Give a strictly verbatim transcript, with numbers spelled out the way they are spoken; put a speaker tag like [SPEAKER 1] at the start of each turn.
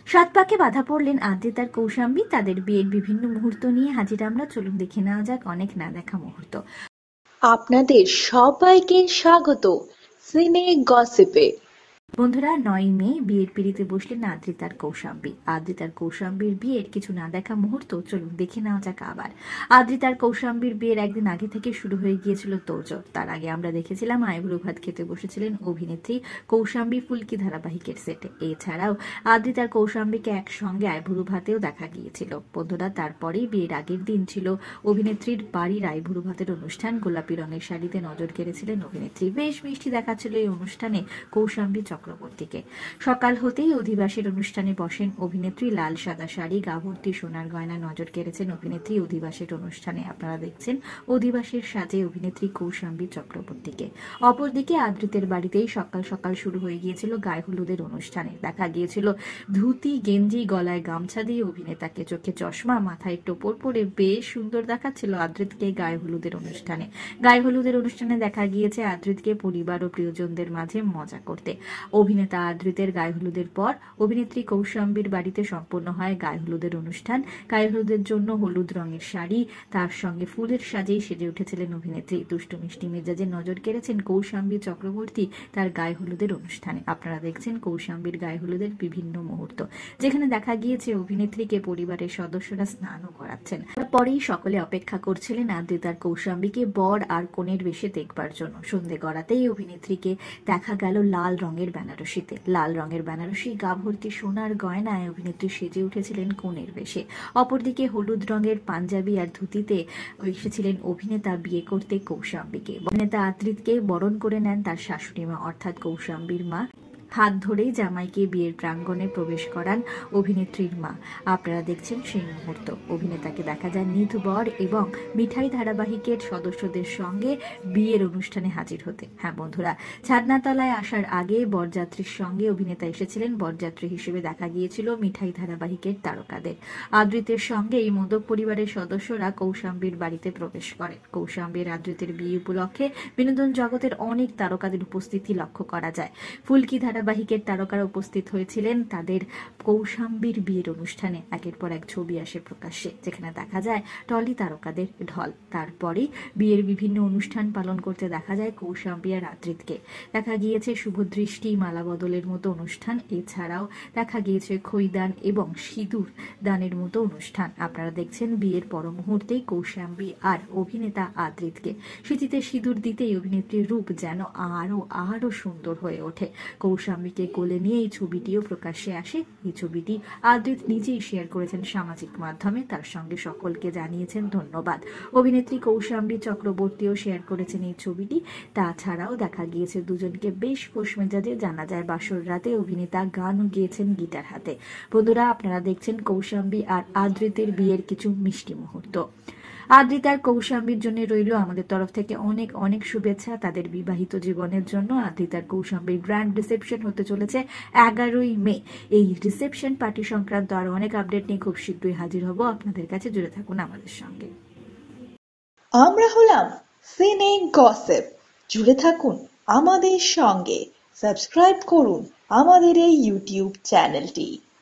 [SPEAKER 1] সাত পাকে বাধা পড়লেন আদ্রিত আর কৌশাম্বী। তাদের বিয়ের বিভিন্ন মুহূর্ত নিয়ে হাজির আমরা। চলুন দেখে নেওয়া যাক অনেক না দেখা মুহূর্ত।
[SPEAKER 2] আপনাদের সবাইকে স্বাগত সিনে গসিপে।
[SPEAKER 1] বন্ধুরা, নয় মে বিয়ের পিড়িতে বসলেন আদ্রিত আর কৌশাম্বী। আদ্রিত আর কৌশাম্বীর বিয়ের কিছু না দেখা মুহূর্ত চলুন দেখে নেওয়া যাক আবার। আদ্রিত আর কৌশাম্বীর বিয়ের একদিন আগে থেকে শুরু হয়ে গিয়েছিল তোড়জোড়। তার আগে আমরা দেখেছিলাম আইবুড়ো ভাত খেতে বসেছিলেন অভিনেত্রী কৌশাম্বী ফুলকি ধারাবাহিকের সেটে। এছাড়াও আদ্রিত আর কৌশাম্বীকে একসঙ্গে আইবুড়ো ভাতেও দেখা গিয়েছিল। বন্ধুরা, তারপরেই বিয়ের আগের দিন ছিল অভিনেত্রীর বাড়ির আইবুড়ো ভাতের অনুষ্ঠান। গোলাপি রঙের শাড়িতে নজর কেড়েছিলেন অভিনেত্রী। বেশ মিষ্টি দেখাচ্ছিল এই অনুষ্ঠানে কৌশাম্বী চক্রবর্তীকে। সকাল হতেই অধিবাসের অনুষ্ঠানে বসেন অভিনেত্রী। লাল সাদা শাড়ি, গা ভর্তি সোনার গয়না নজর কেড়েছেন অভিনেত্রী অধিবাসের অনুষ্ঠানে। আপনারা দেখছেন অধিবাসের সাজে অভিনেত্রী কৌশাম্বী চক্রবর্তীকে। অপরদিকে আদ্রিতের বাড়িতেই সকাল সকাল শুরু হয়ে গিয়েছিল গায়ে হলুদের অনুষ্ঠানে। দেখা গিয়েছিল ধুতি, গেঞ্জি, গলায় গামছা দিয়ে অভিনেতাকে, চোখে চশমা, মাথায় টোপর পরে বেশ সুন্দর দেখাচ্ছিল আদ্রিতকে গায়ে হলুদের অনুষ্ঠানে। গায়ে হলুদের অনুষ্ঠানে দেখা গিয়েছে আদ্রিতকে পরিবার ও প্রিয়জনদের মাঝে মজা করতে। অভিনেতা আদ্রিতের গায়ে হলুদের পর অভিনেত্রী কৌশাম্বীর বাড়িতে সম্পন্ন হয় গায়ে হলুদের অনুষ্ঠান। গায়ে হলুদের জন্য হলুদ রঙের শাড়ি, তার সঙ্গে ফুলের সাজেই সেজে উঠেছিলেন অভিনেত্রী। দুষ্টু মিষ্টি মেজাজে নজর কেড়েছেন কৌশাম্বী চক্রবর্তী তার গায়ে হলুদের অনুষ্ঠানে। আপনারা দেখছেন কৌশাম্বীর গায়ে হলুদের বিভিন্ন মুহূর্ত, যেখানে দেখা গিয়েছে অভিনেত্রীকে পরিবারের সদস্যরা স্নানও করাচ্ছেন। তারপরেই সকলে অপেক্ষা করছিলেন আদ্রিত আর কৌশাম্বীকে বর আর কনের বেশে দেখবার জন্য। সন্ধে গড়াতেই অভিনেত্রীকে দেখা গেল লাল রঙের বেনারসিতে। লাল রঙের বেনারসি, গা ভর্তি সোনার গয়নায় অভিনেত্রী সেজে উঠেছিলেন কনের বেশে। অপরদিকে হলুদ রঙের পাঞ্জাবি আর ধুতিতে এসেছিলেন অভিনেতা বিয়ে করতে কৌশাম্বীকে। অভিনেতা আদ্রিতকে বরণ করে নেন তার শাশুড়ি মা অর্থাৎ কৌশাম্বীর মা। হাত ধরেই জামাইকে বিয়ের প্রাঙ্গণে প্রবেশ করান অভিনেত্রীর মা। আপনারা দেখছেন সেই মুহূর্ত। অভিনেতাকে দেখা যায় নিধ বর এবং মিঠাই ধারাবাহিকের সদস্যদের সঙ্গে বিয়ের অনুষ্ঠানে হাজির হতে। হ্যাঁ বন্ধুরা, ছাদনাতলায় আসার আগে বরযাত্রীর সঙ্গে অভিনেতা এসেছিলেন। বরযাত্রী হিসেবে দেখা গিয়েছিল মিঠাই ধারাবাহিকের তারকাদের। আদ্রিতের সঙ্গে এই মোদক পরিবারের সদস্যরা কৌশাম্বীর বাড়িতে প্রবেশ করেন। কৌশাম্বীর আদ্রিতের বিয়ে উপলক্ষে বিনোদন জগতের অনেক তারকাদের উপস্থিতি লক্ষ্য করা যায়। ফুলকি ধারাবাহিকের তারকারা উপস্থিত হয়েছিলেন তাদের কৌশাম্বীর বিয়ের অনুষ্ঠানে। একের পর এক ছবি আসে প্রকাশ্যে, যেখানে দেখা যায় টলি তারকাদের ঢল। তারপরে বিয়ের বিভিন্ন অনুষ্ঠান পালন করতে দেখা যায় কৌশাম্বী আর আদ্রিতকে। দেখা গিয়েছে শুভদৃষ্টি, মালা বদলের মতো অনুষ্ঠান। এছাড়াও দেখা গিয়েছে খৈদান এবং সিঁদুর দানের মতো অনুষ্ঠান। আপনারা দেখছেন বিয়ের পর মুহূর্তেই কৌশাম্বী আর অভিনেতা আদ্রিতকে। স্মৃতিতে সিঁদুর দিতেই অভিনেত্রীর রূপ যেন আরো আরো সুন্দর হয়ে ওঠে। কৌশাম্বীকে কোলে নিয়ে এই ছবিটিও প্রকাশ্যে আসে। এই ছবিটি আদ্রিত নিজেই শেয়ার করেছেন সামাজিক মাধ্যমে। তার সঙ্গে সকলকে জানিয়েছেন ধন্যবাদ। অভিনেত্রী কৌশাম্বী চক্রবর্তীও শেয়ার করেছেন এই ছবিটি। তাছাড়াও দেখা গিয়েছে দুজনকে বেশ খোশ মেজাজে। জানা যায় বাসর রাতে অভিনেতা গানও গিয়েছেন গিটার হাতে। বন্ধুরা, আপনারা দেখছেন কৌশাম্বী আর আদ্রিতের বিয়ের কিছু মিষ্টি মুহূর্ত। আদ্রিত আর কৌশাম্বীর জন্য রইল আমাদের তরফ থেকে অনেক অনেক শুভেচ্ছা তাদের বিবাহিত জীবনের জন্য। আদ্রিত আর কৌশাম্বীর গ্র্যান্ড রিসেপশন হতে চলেছে এগারোই মে। এই রিসেপশন পার্টি সংক্রান্ত আরো অনেক আপডেট নিয়ে খুব শীঘ্রই হাজির হব আপনাদের কাছে। জুড়ে থাকুন আমাদের সঙ্গে।
[SPEAKER 2] আমরা হলাম সিনে গসিপ। জুড়ে থাকুন আমাদের সঙ্গে। সাবস্ক্রাইব করুন আমাদের এই ইউটিউব চ্যানেলটি।